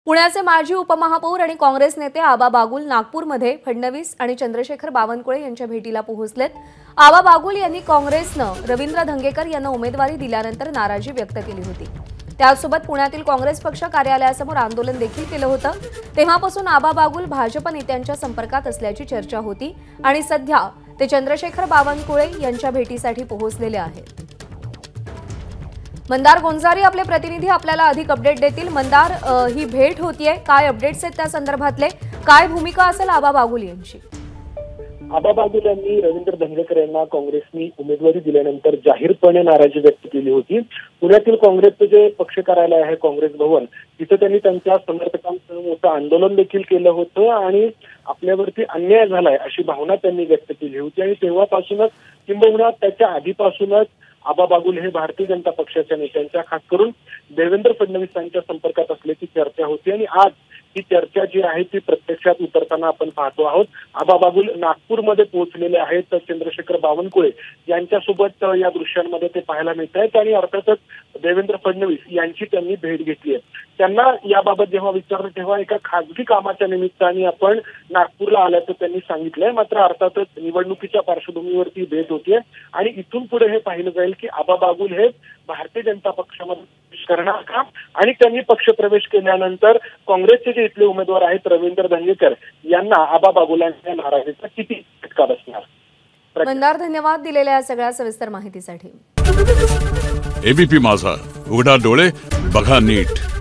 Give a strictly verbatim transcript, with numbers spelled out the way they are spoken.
पुण्याचे माजी उपमहापौर आणि काँग्रेस नेते आबा बागुल नागपूरमध्ये फडणवीस आणि चंद्रशेखर बावनकुळे यांच्या भेटीला पोहोचलेत। आबा बागुल यांनी काँग्रेसनं रवींद्र धंगेकर यांना उमेदवारी दिल्यानंतर नाराजी व्यक्त केली होती। त्यासोबत पुण्यातील काँग्रेस पक्ष कार्यालयासमोर आंदोलन देखील केलं होतं। तेव्हापासून आबा बागुल भाजप नेत्यांच्या संपर्कात असल्याची चर्चा होती आणि सध्या ते चंद्रशेखर बावनकुळे यांच्या भेटीसाठी पोहोचलेले आहेत। मंदार गोंजारी आपले प्रतिनिधी आपल्याला अधिक अपडेट देतील। मंदार, ही भेट होतीये, काय अपडेट्स आहेत त्या संदर्भातले, काय भूमिका असेल आबा बागुल यांची? आबा बागुल यांनी रवींद्र धंगेकर यांना काँग्रेसनी उमेदवारी दिल्यानंतर जाहीरपणे नाराजी व्यक्त केली होती। पुण्यातील काँग्रेसचे जे पक्ष कार्यालय आहे काँग्रेस भवन, तिथे त्यांनी त्यांच्या समर्थकांसह मोठं आंदोलन देखील केलं होतं आणि आपल्यावरती अन्याय झालाय अशी भावना त्यांनी व्यक्त केली होती। आणि तेव्हापासूनच किंबहुना त्याच्या आधीपासूनच आबा बागुल हे भारतीय जनता पक्षाच्या नेत्यांच्या, खास करून देवेंद्र फडणवीसांच्या संपर्कात असल्याची चर्चा होती आणि आज ही चर्चा जी आहे ती प्रत्यक्षात उतरताना आपण पाहतो आहोत। आबा बागुल नागपूरमध्ये पोहोचलेले आहेत, तर चंद्रशेखर बावनकुळे यांच्यासोबत या दृश्यांमध्ये ते पाहायला मिळत आहेत आणि अर्थातच देवेंद्र फडणवीस यांची त्यांनी भेट घेतली आहे। त्यांना याबाबत जेव्हा विचारलं तेव्हा एका खासगी कामाच्या निमित्ताने आपण नागपूरला आल्याचं त्यांनी सांगितलंय। मात्र अर्थातच निवडणुकीच्या पार्श्वभूमीवरती भेट होतीये आणि इथून पुढे हे पाहिलं जाईल की आबा बागुल हे भारतीय जनता पक्षामध्ये करणार का आणि त्यांनी पक्ष प्रवेश केल्यानंतर काँग्रेसचे जे इथले उमेदवार आहेत रवींद्र धंगेकर यांना आबा बागुलांच्या नाराजीचा किती फटका बसणार। मंदार, धन्यवाद दिलेल्या या सगळ्या सविस्तर माहितीसाठी। एबीपी माझा, उघडा डोळे बघा नीट।